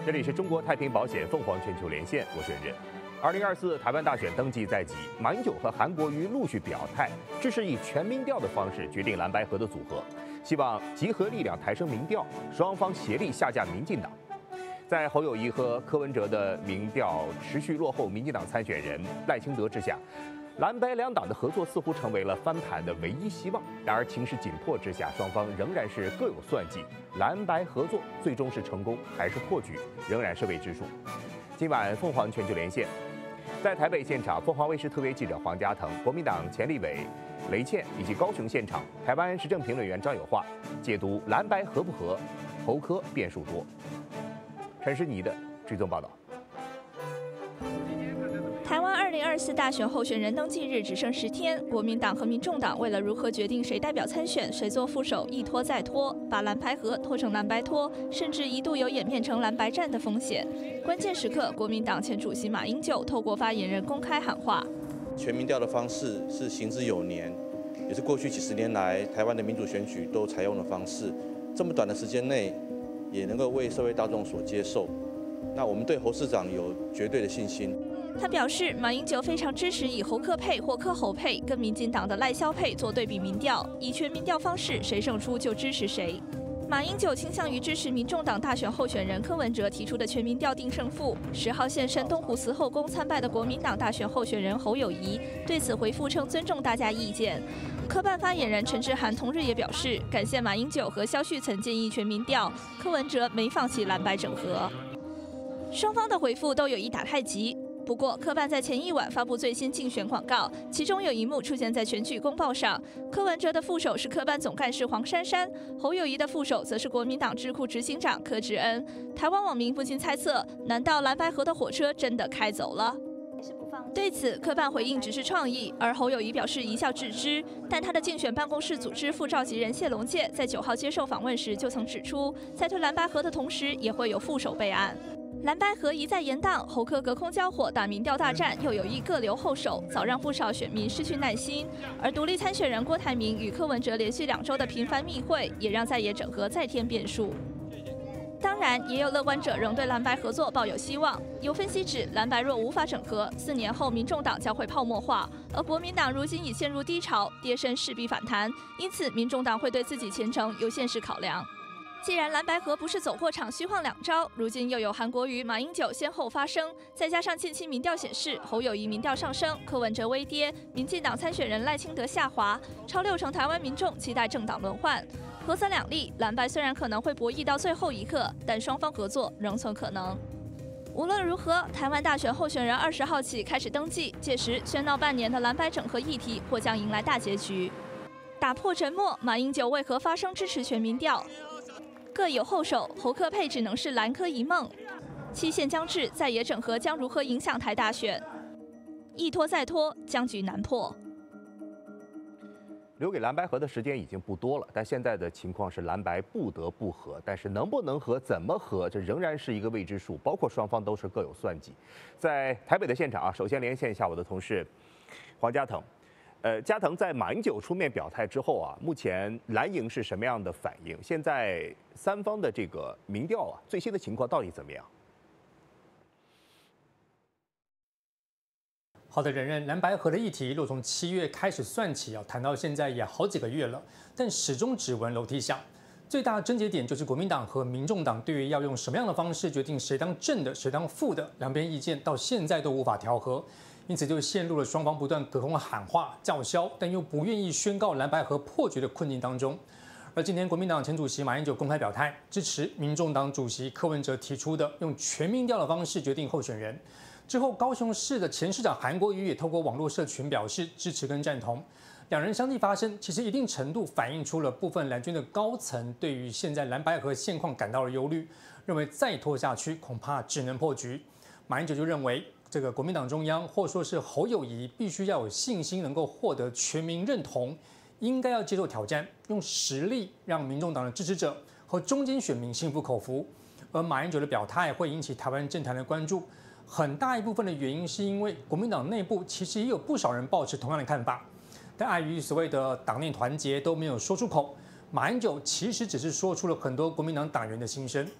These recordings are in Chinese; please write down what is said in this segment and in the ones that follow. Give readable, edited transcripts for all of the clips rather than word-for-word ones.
这里是中国太平保险凤凰全球连线，我是任任。2024台湾大选登记在即，马英九和韩国瑜陆续表态，支持以全民调的方式决定蓝白合的组合，希望集合力量抬升民调，双方协力下架民进党。在侯友宜和柯文哲的民调持续落后民进党参选人赖清德之下，蓝白两党的合作似乎成为了翻盘的唯一希望。然而情势紧迫之下，双方仍然是各有算计，蓝白合作最终是成功还是破局，仍然是未知数。今晚凤凰全球连线，在台北现场，凤凰卫视特约记者黄嘉腾、国民党前立委雷倩以及高雄现场台湾时政评论员张友化解读蓝白合不合，侯柯变数多。陈诗妮的追踪报道。 台湾2024大选候选人登记日只剩10天，国民党和民众党为了如何决定谁代表参选、谁做副手，一拖再拖，把蓝白合拖成蓝白拖，甚至一度有演变成蓝白战的风险。关键时刻，国民党前主席马英九透过发言人公开喊话： 全民调的方式是行之有年，也是过去几十年来台湾的民主选举都采用的方式。这么短的时间内，也能够为社会大众所接受。那我们对侯市长有绝对的信心。 他表示，马英九非常支持以侯柯配或柯侯配跟民进党的赖萧配做对比民调，以全民调方式，谁胜出就支持谁。马英九倾向于支持民众党大选候选人柯文哲提出的全民调定胜负。10号现身东湖慈后宫参拜的国民党大选候选人侯友宜对此回复称尊重大家意见。科办发言人陈志涵同日也表示，感谢马英九和萧旭岑建议全民调，柯文哲没放弃蓝白整合。双方的回复都有一打太极。不过，科办在前一晚发布最新竞选广告，其中有一幕出现在选举公报上。柯文哲的副手是科办总干事黄珊珊，侯友宜的副手则是国民党智库执行长柯志恩。台湾网民不禁猜测，难道蓝白合的火车真的开走了？对此，科办回应只是创意，而侯友宜表示一笑置之。但他的竞选办公室组织副召集人谢龙介在9号接受访问时就曾指出，在推蓝白合的同时，也会有副手备案。蓝白合一再延宕，侯柯隔空交火打民调大战，又有意各留后手，早让不少选民失去耐心。而独立参选人郭台铭与柯文哲连续2周的频繁密会，也让在野整合再添变数。当然，也有乐观者仍对蓝白合作抱有希望。有分析指，蓝白若无法整合，4年后民众党将会泡沫化，而国民党如今已陷入低潮，跌升势必反弹，因此民众党会对自己前程有现实考量。既然蓝白合不是走过场虚晃2招，如今又有韩国瑜、马英九先后发声，再加上近期民调显示侯友宜民调上升，柯文哲微跌，民进党参选人赖清德下滑，超60%台湾民众期待政党轮换。合则两利，蓝白虽然可能会博弈到最后一刻，但双方合作仍存可能。无论如何，台湾大选候选人20号起开始登记，届时喧闹半年的蓝白整合议题或将迎来大结局。打破沉默，马英九为何发声支持全民调？各有后手，侯柯配只能是蓝柯一梦。期限将至，在野整合将如何影响台大选？一拖再拖，僵局难破。 留给蓝白合的时间已经不多了，但现在的情况是蓝白不得不合，但是能不能合、怎么合，这仍然是一个未知数。包括双方都是各有算计。在台北的现场啊，首先连线一下我的同事黄嘉腾。嘉腾在马英九出面表态之后啊，目前蓝营是什么样的反应？现在三方的这个民调啊，最新的情况到底怎么样？ 好的，任任，蓝白合的议题若从7月开始算起啊，谈到现在也好几个月了，但始终只闻楼梯响。最大的症结点就是国民党和民众党对于要用什么样的方式决定谁当正的，谁当副的，两边意见到现在都无法调和。因此就陷入了双方不断隔空喊话叫嚣，但又不愿意宣告蓝白合破局的困境当中。而今天国民党前主席马英九公开表态，支持民众党主席柯文哲提出的用全民调的方式决定候选人。之后，高雄市的前市长韩国瑜也透过网络社群表示支持跟赞同。两人相继发声，其实一定程度反映出了部分蓝军的高层对于现在蓝白合现况感到了忧虑，认为再拖下去恐怕只能破局。马英九就认为，这个国民党中央或说是侯友宜必须要有信心能够获得全民认同，应该要接受挑战，用实力让民众党的支持者和中间选民心服口服。而马英九的表态会引起台湾政坛的关注，很大一部分的原因是因为国民党内部其实也有不少人抱持同样的看法，但碍于所谓的党内团结都没有说出口。马英九其实只是说出了很多国民党党员的心声。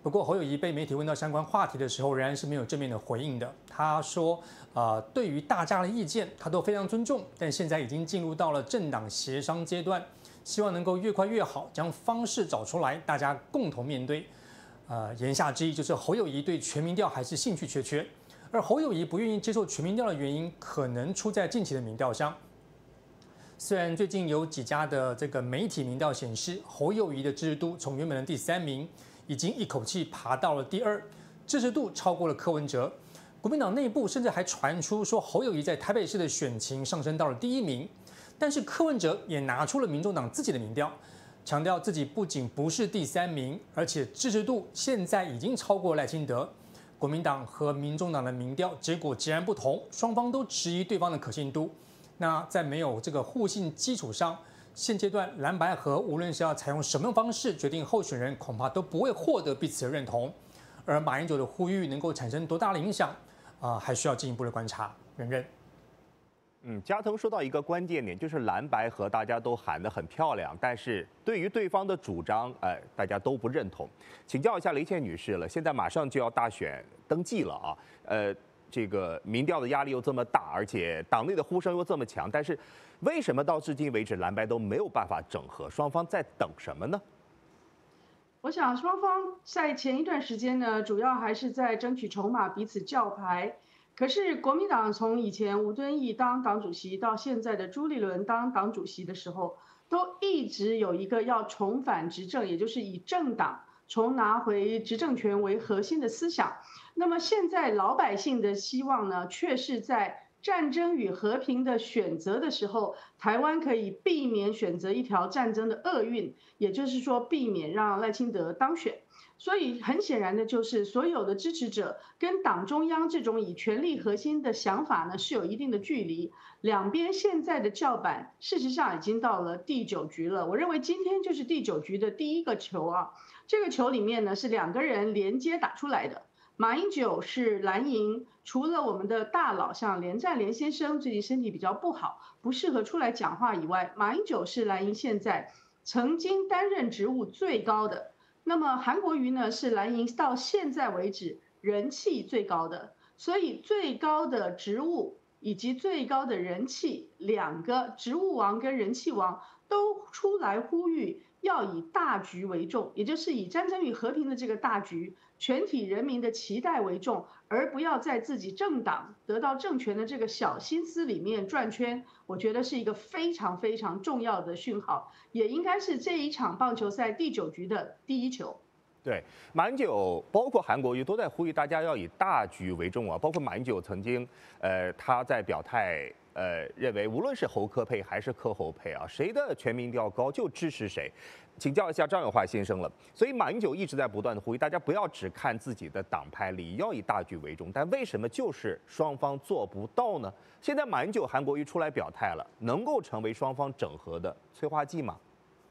不过侯友宜被媒体问到相关话题的时候，仍然是没有正面的回应的。他说，对于大家的意见，他都非常尊重，但现在已经进入到了政党协商阶段，希望能够越快越好，将方式找出来，大家共同面对。言下之意就是侯友宜对全民调还是兴趣缺缺，而侯友宜不愿意接受全民调的原因，可能出在近期的民调上。虽然最近有几家的这个媒体民调显示，侯友宜的支持度从原本的第3名，已经一口气爬到了第2，支持度超过了柯文哲。国民党内部甚至还传出说，侯友宜在台北市的选情上升到了第1名。但是柯文哲也拿出了民众党自己的民调，强调自己不仅不是第3名，而且支持度现在已经超过赖清德。国民党和民众党的民调结果截然不同，双方都质疑对方的可信度。那在没有这个互信基础上，现阶段蓝白合无论是要采用什么方式决定候选人，恐怕都不会获得彼此的认同。而马英九的呼吁能够产生多大的影响还需要进一步的观察。任任。 嘉腾说到一个关键点，就是蓝白合大家都喊得很漂亮，但是对于对方的主张，大家都不认同。请教一下雷倩女士了，现在马上就要大选登记了啊，这个民调的压力又这么大，而且党内的呼声又这么强，但是为什么到至今为止蓝白都没有办法整合？双方在等什么呢？ 我想双方在前一段时间呢，主要还是在争取筹码，彼此叫牌。可是国民党从以前吴敦义当党主席到现在的朱立伦当党主席的时候，都一直有一个要重返执政，也就是以政党重拿回执政权为核心的思想。那么现在老百姓的希望呢，却是在战争与和平的选择的时候，台湾可以避免选择一条战争的厄运，也就是说避免让赖清德当选。所以很显然的就是，所有的支持者跟党中央这种以权力核心的想法呢，是有一定的距离。两边现在的叫板，事实上已经到了第9局了。我认为今天就是第9局的第一个球啊。这个球里面呢，是2个人连接打出来的。马英九是蓝营，除了我们的大佬像连战连先生最近身体比较不好，不适合出来讲话以外，马英九是蓝营现在曾经担任职务最高的。那么韩国瑜呢，是蓝营到现在为止人气最高的，所以最高的职务以及最高的人气，2个职务王跟人气王都出来呼吁要以大局为重，也就是以战争与和平的这个大局，全体人民的期待为重，而不要在自己政党得到政权的这个小心思里面转圈。我觉得是一个非常非常重要的讯号，也应该是这一场棒球赛第9局的第1球。 对，马英九包括韩国瑜都在呼吁大家要以大局为重啊，包括马英九曾经，他在表态，认为无论是侯柯配还是柯侯配啊，谁的全民调高就支持谁。请教一下张永华先生了。所以马英九一直在不断的呼吁大家不要只看自己的党派利益，要以大局为重。但为什么就是双方做不到呢？现在马英九、韩国瑜出来表态了，能够成为双方整合的催化剂吗？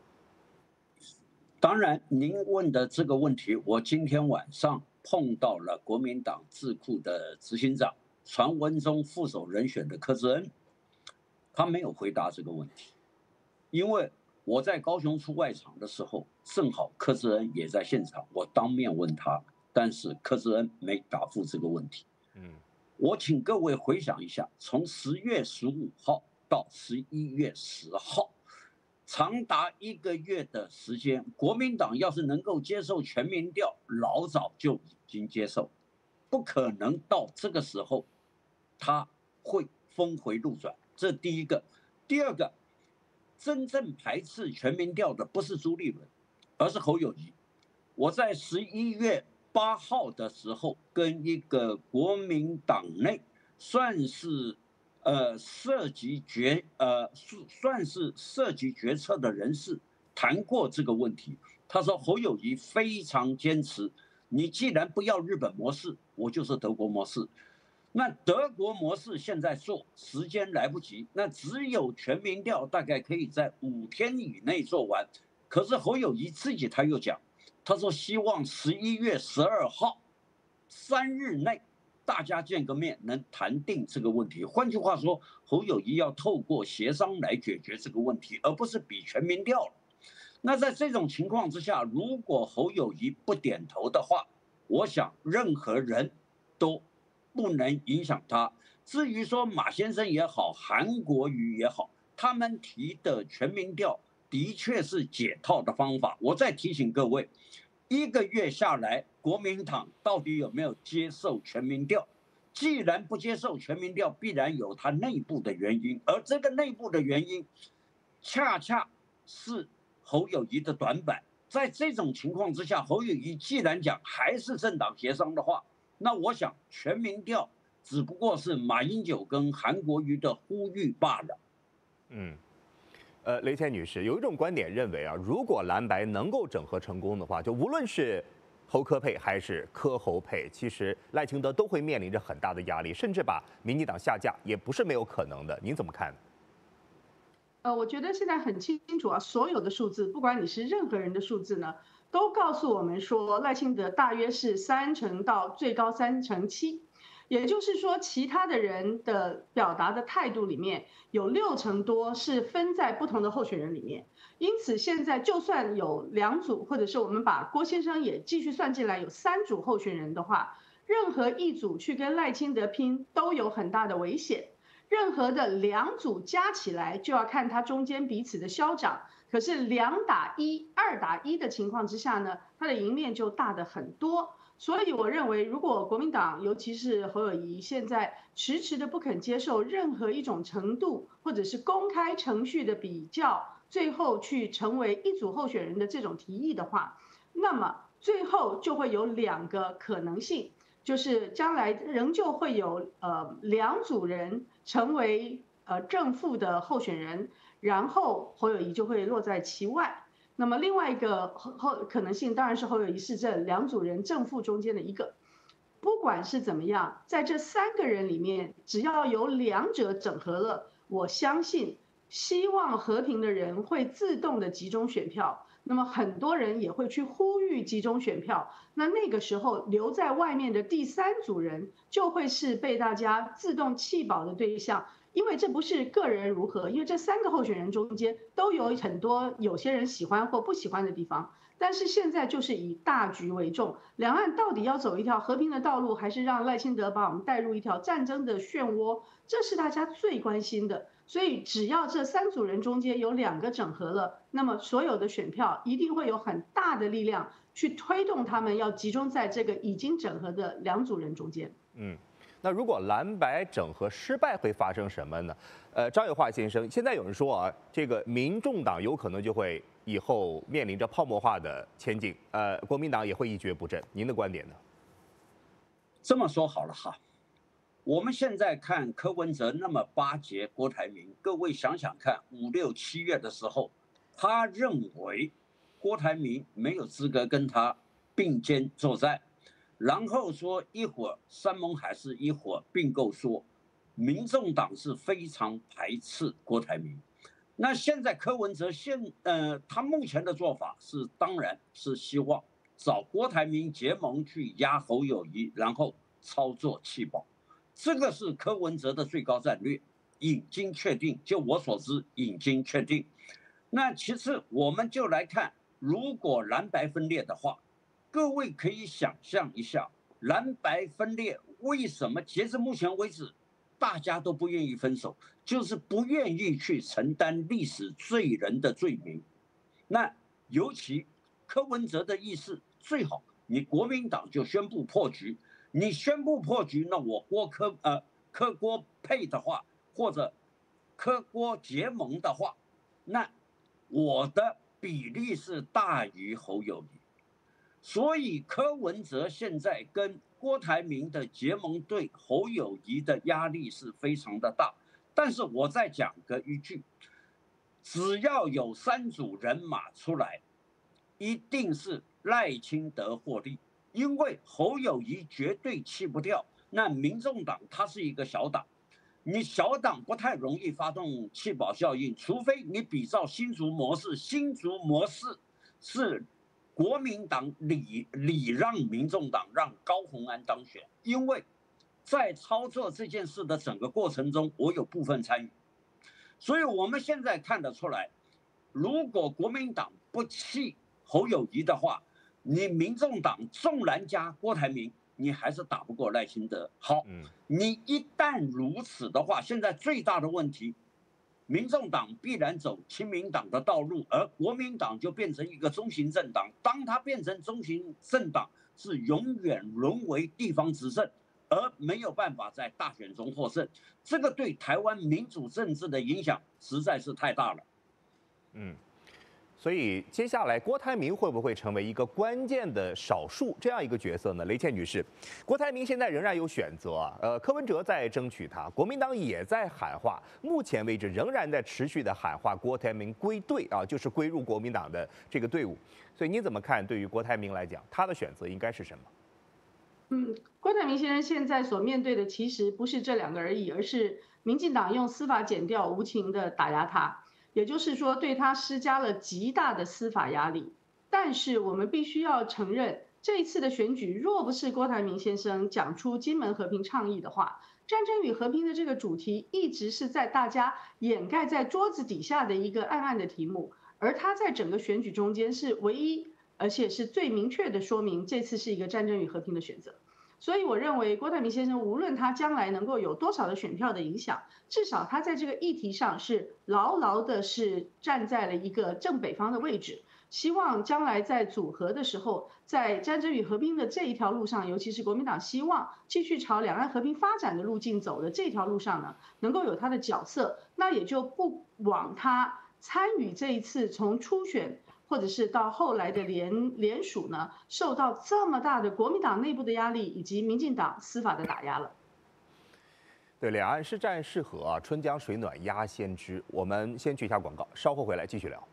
当然，您问的这个问题，我今天晚上碰到了国民党智库的执行长，传闻中副手人选的柯志恩，他没有回答这个问题，因为我在高雄出外场的时候，正好柯志恩也在现场，我当面问他，但是柯志恩没答复这个问题。我请各位回想一下，从10月15号到11月10号。长达1个月的时间，国民党要是能够接受全民调，老早就已经接受，不可能到这个时候，他会峰回路转。这第一个。第二个，真正排斥全民调的不是朱立伦，而是侯友宜。我在11月8号的时候，跟一个国民党内算是算是涉及决策的人士谈过这个问题。他说侯友宜非常坚持，你既然不要日本模式，我就是德国模式。那德国模式现在做时间来不及，那只有全民调大概可以在5天以内做完。可是侯友宜自己他又讲，他说希望11月12号3日内大家见个面，能谈定这个问题。换句话说，侯友宜要透过协商来解决这个问题，而不是比全民调了。 那在这种情况之下，如果侯友宜不点头的话，我想任何人都不能影响他。至于说马先生也好，韩国瑜也好，他们提的全民调的确是解套的方法。我再提醒各位，1个月下来，国民党到底有没有接受全民调？既然不接受全民调，必然有它内部的原因，而这个内部的原因，恰恰是侯友宜的短板。在这种情况之下，侯友宜既然讲还是政党协商的话，那我想全民调只不过是马英九跟韩国瑜的呼吁罢了。 雷倩女士，有一种观点认为啊，如果蓝白能够整合成功的话，就无论是侯柯配还是柯侯配，其实赖清德都会面临着很大的压力，甚至把民进党下架也不是没有可能的。您怎么看？ 我觉得现在很清楚啊，所有的数字，不管你是任何人的数字呢，都告诉我们说赖清德大约是30%到最高7%，也就是说，其他的人的表达的态度里面有60%多是分在不同的候选人里面。因此，现在就算有2组，或者是我们把郭先生也继续算进来，有3组候选人的话，任何一组去跟赖清德拼都有很大的危险。任何的2组加起来，就要看他中间彼此的消长。可是2打1、2打1的情况之下呢，他的赢面就大得很多。所以我认为，如果国民党，尤其是侯友宜，现在迟的不肯接受任何一种程度或者是公开程序的比较，最后去成为一组候选人的这种提议的话，那么最后就会有2个可能性，就是将来仍旧会有2组人成为正副的候选人，然后侯友宜就会落在其外。那么另外一个可能性当然是侯友宜是这2组人正副中间的一个。不管是怎么样，在这3个人里面，只要有2者整合了，我相信希望和平的人会自动的集中选票。那么很多人也会去呼吁集中选票，那个时候留在外面的第3组人就会是被大家自动弃保的对象。因为这不是个人如何，因为这3个候选人中间都有很多有些人喜欢或不喜欢的地方，但是现在就是以大局为重，两岸到底要走一条和平的道路，还是让赖清德把我们带入一条战争的漩涡，这是大家最关心的。所以只要这3组人中间有2个整合了，那么所有的选票一定会有很大的力量去推动他们要集中在这个已经整合的2组人中间。 那如果蓝白整合失败会发生什么呢？张友化先生，现在有人说啊，这个民众党有可能就会以后面临着泡沫化的前景，国民党也会一蹶不振。您的观点呢？ 这么说好了哈，我们现在看柯文哲那么巴结郭台铭，各位想想看，5、6、7月的时候，他认为郭台铭没有资格跟他并肩作战。然后说一会儿山盟海誓，一会儿并购说，民众党是非常排斥郭台铭。那现在柯文哲他目前的做法是，当然是希望找郭台铭结盟去压侯友宜，然后操作弃保，这个是柯文哲的最高战略，已经确定。就我所知，已经确定。那其次我们就来看，如果蓝白分裂的话。各位可以想象一下，蓝白分裂为什么截至目前为止，大家都不愿意分手，就是不愿意去承担历史罪人的罪名。那尤其柯文哲的意思，最好你国民党就宣布破局，你宣布破局，那我柯郭配的话，或者柯郭结盟的话，那我的比例是大于侯友宜。所以柯文哲现在跟郭台铭的结盟对侯友宜的压力是非常的大。但是我再讲一句，只要有3组人马出来，一定是赖清德获利，因为侯友宜绝对弃不掉。那民众党它是一个小党，你小党不太容易发动弃保效应，除非你比照新竹模式，新竹模式是国民党礼让民众党让高虹安当选，因为在操作这件事的整个过程中，我有部分参与，所以我们现在看得出来， 如果国民党不弃侯友宜的话，你民众党纵然加郭台铭，你还是打不过赖清德。好，你一旦如此的话，现在最大的问题，民众党必然走亲民党的道路，而国民党就变成一个中型政党。当它变成中型政党，是永远沦为地方执政，而没有办法在大选中获胜。这个对台湾民主政治的影响实在是太大了。 所以接下来郭台铭会不会成为一个关键的少数这样一个角色呢？雷倩女士，郭台铭现在仍然有选择啊，柯文哲在争取他，国民党也在喊话，目前为止仍然在持续的喊话郭台铭归队啊，就是归入国民党的这个队伍。所以你怎么看？对于郭台铭来讲，他的选择应该是什么？ 郭台铭先生现在所面对的其实不是这两个而已，而是民进党用司法检调无情的打压他。也就是说，对他施加了极大的司法压力。但是我们必须要承认，这一次的选举，若不是郭台铭先生讲出金门和平倡议的话，战争与和平的这个主题一直是在大家掩盖在桌子底下的一个暗暗的题目，而他在整个选举中间是唯一，而且是最明确的说明这次是一个战争与和平的选择。所以我认为郭台铭先生无论他将来能够有多少的选票的影响，至少他在这个议题上是牢牢的是站在了一个正北方的位置。希望将来在组合的时候，在战争与和平的这一条路上，尤其是国民党希望继续朝两岸和平发展的路径走的这条路上呢，能够有他的角色，那也就不枉他参与这一次从初选或者是到后来的联署呢，受到这么大的国民党内部的压力，以及民进党司法的打压了。 对，两岸是战是和啊，春江水暖鸭先知。我们先去一下广告，稍后回来继续聊。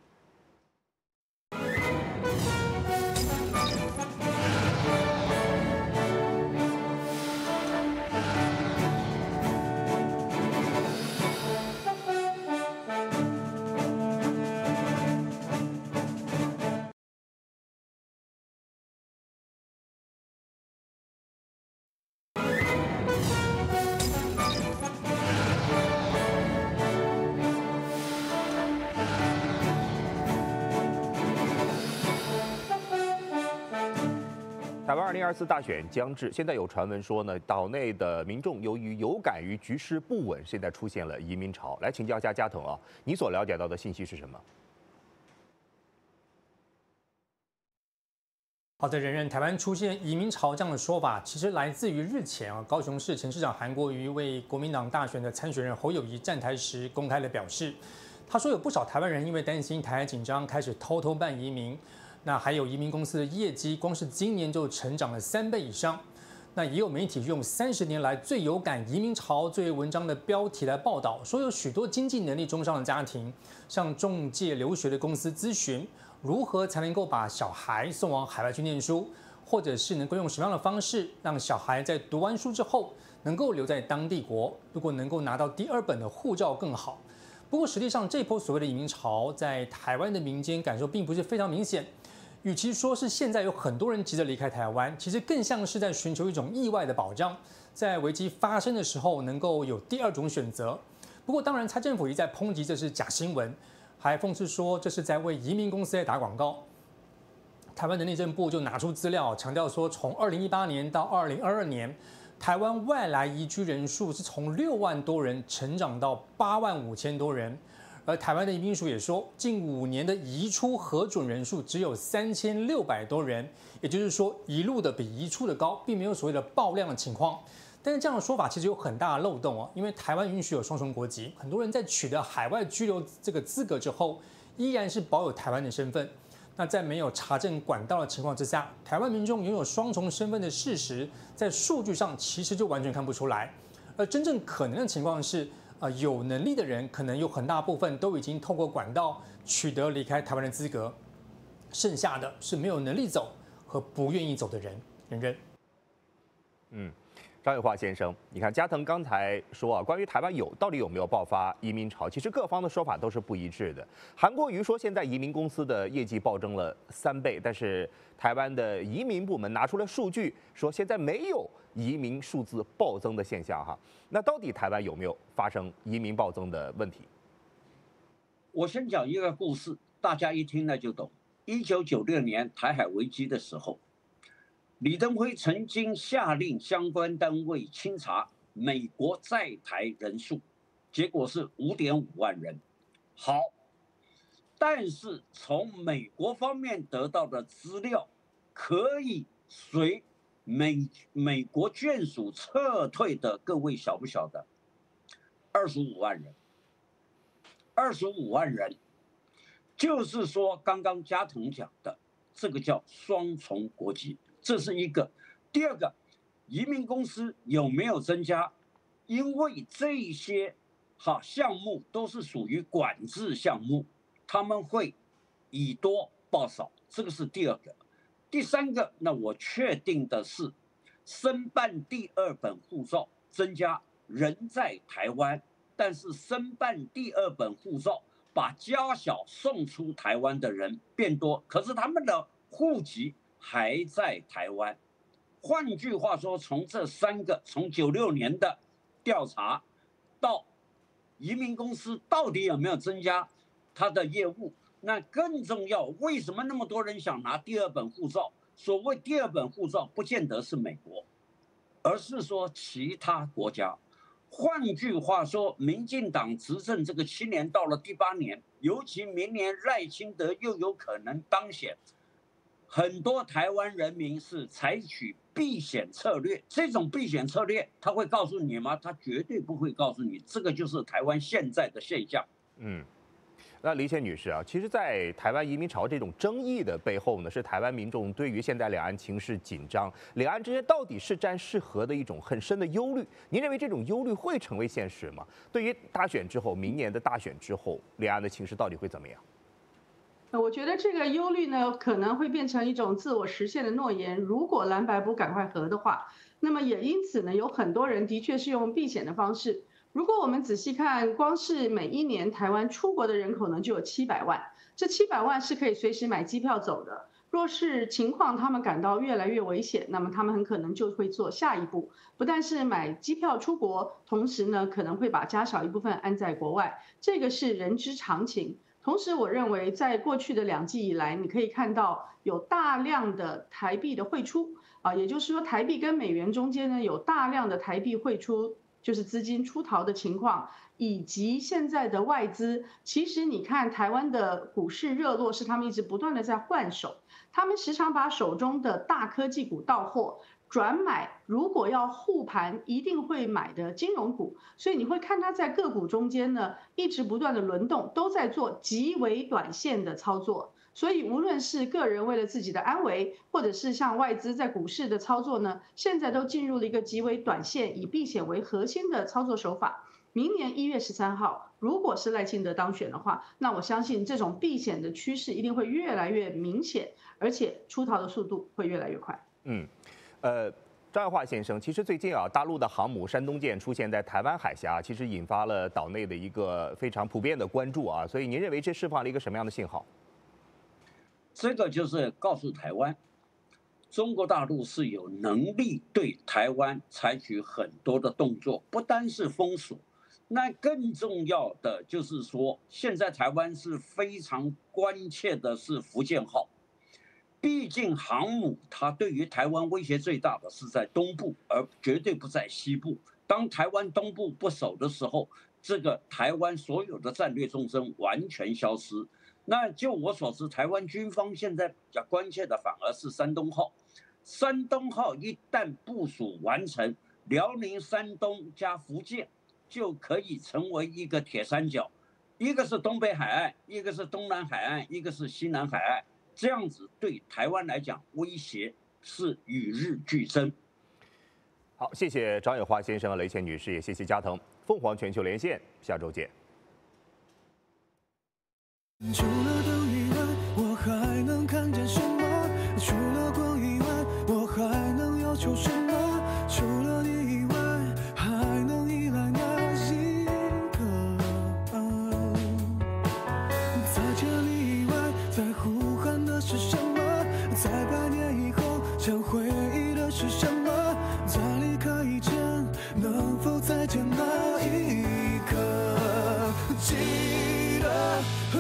台湾2024大选将至，现在有传闻说呢，岛内的民众由于有感于局势不稳，现在出现了移民潮。来请教一下嘉腾啊，你所了解到的信息是什么？ 好的，人台湾出现移民潮这样的说法，其实来自于日前啊，高雄市前市长韩国瑜为国民党大选的参选人侯友宜站台时公开的表示，他说有不少台湾人因为担心台海紧张，开始偷偷办移民。那还有移民公司的业绩，光是今年就成长了3倍以上。那也有媒体用30年来最有感移民潮作为文章的标题来报道，说有许多经济能力中上的家庭，向中介留学的公司咨询，如何才能够把小孩送往海外去念书，或者是能够用什么样的方式让小孩在读完书之后能够留在当地国，如果能够拿到第2本的护照更好。不过实际上这波所谓的移民潮在台湾的民间感受并不是非常明显。与其说是现在有很多人急着离开台湾，其实更像是在寻求一种意外的保障，在危机发生的时候能够有第2种选择。不过当然，蔡政府一再抨击这是假新闻，还讽刺说这是在为移民公司在打广告。台湾的内政部就拿出资料，强调说从2018年到2022年，台湾外来移居人数是从6万多人成长到8万5千多人。而台湾的移民署也说，近5年的移出核准人数只有3600多人，也就是说移入的比移出的高，并没有所谓的爆量的情况。但是这样的说法其实有很大的漏洞哦，因为台湾允许有双重国籍，很多人在取得海外居留这个资格之后，依然是保有台湾的身份。那在没有查证管道的情况之下，台湾民众拥有双重身份的事实，在数据上其实就完全看不出来。而真正可能的情况是，有能力的人可能有很大部分都已经透过管道取得离开台湾的资格，剩下的是没有能力走和不愿意走的人。 张友华先生，你看嘉腾刚才说啊，关于台湾到底有没有爆发移民潮，其实各方的说法都是不一致的。韩国瑜说现在移民公司的业绩暴增了3倍，但是台湾的移民部门拿出了数据，说现在没有移民数字暴增的现象哈。那到底台湾有没有发生移民暴增的问题？ 我先讲一个故事，大家一听了就懂。1996年台海危机的时候，李登辉曾经下令相关单位清查美国在台人数，结果是5.5万人。好，但是从美国方面得到的资料，可以随美国眷属撤退的，各位晓不晓得？25万人，25万人，就是说刚刚嘉腾讲的，这个叫双重国籍，这是一个。第二个，移民公司有没有增加？因为这些项目都是属于管制项目，他们会以多报少，这个是第二个。第三个，那我确定的是，申办第2本护照增加，人在台湾，但是申办第2本护照把家小送出台湾的人变多，可是他们的户籍还在台湾。换句话说，从这3个，从96年的调查到移民公司到底有没有增加他的业务，那更重要，为什么那么多人想拿第2本护照？所谓第2本护照，不见得是美国，而是说其他国家。换句话说，民进党执政这个7年到了第8年，尤其明年赖清德又有可能当选，很多台湾人民是采取避险策略。这种避险策略，他会告诉你吗？他绝对不会告诉你。这个就是台湾现在的现象。 那李倩女士啊，其实，在台湾移民潮这种争议的背后呢，是台湾民众对于现在两岸情势紧张，两岸之间到底是战是和的一种很深的忧虑。您认为这种忧虑会成为现实吗？对于大选之后，明年的大选之后，两岸的情势到底会怎么样？ 我觉得这个忧虑呢，可能会变成一种自我实现的诺言。如果蓝白不赶快和的话，那么也因此呢，有很多人的确是用避险的方式。如果我们仔细看，光是每一年台湾出国的人口呢就有700万，这700万是可以随时买机票走的。若是情况他们感到越来越危险，那么他们很可能就会做下一步，不但是买机票出国，同时呢可能会把家小一部分安在国外，这个是人之常情。同时，我认为在过去的2季以来，你可以看到有大量的台币的汇出也就是说台币跟美元中间呢有大量的台币汇出，就是资金出逃的情况，以及现在的外资。其实你看台湾的股市热络，是他们一直不断的在换手，他们时常把手中的大科技股到货转买，如果要护盘一定会买的金融股，所以你会看它在个股中间呢一直不断的轮动，都在做极为短线的操作。所以无论是个人为了自己的安危，或者是像外资在股市的操作呢，现在都进入了一个极为短线以避险为核心的操作手法。明年1月13号，如果是赖清德当选的话，那我相信这种避险的趋势一定会越来越明显，而且出逃的速度会越来越快。 张耀华先生，其实最近大陆的航母山东舰出现在台湾海峡，其实引发了岛内的一个非常普遍的关注所以您认为这释放了一个什么样的信号？ 这个就是告诉台湾，中国大陆是有能力对台湾采取很多的动作，不单是封锁，那更重要的就是说，现在台湾是非常关切的是福建号。毕竟航母它对于台湾威胁最大的是在东部，而绝对不在西部。当台湾东部不守的时候，这个台湾所有的战略纵深完全消失。那就我所知，台湾军方现在比较关切的反而是山东号。山东号一旦部署完成，辽宁、山东加福建就可以成为一个铁三角，一个是东北海岸，一个是东南海岸，一个是西南海岸。这样子对台湾来讲，威胁是与日俱增。 好，谢谢张友华先生、雷倩女士，也谢谢嘉腾。凤凰全球连线，下周见。 除了灯以外，我还能看见什么？除了光以外，我还能要求什么？除了你以外，还能依赖哪一个？在千里以外，在呼喊的是什么？在100年以后，想回忆的是什么？在离开以前，能否再见那一刻？记得。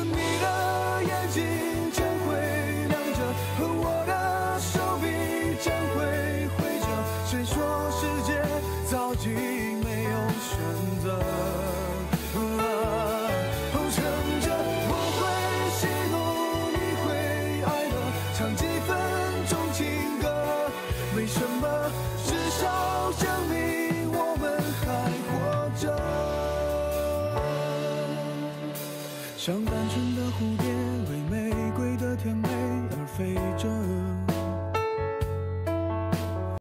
像单纯的蝴蝶，为玫瑰的甜美而飞着。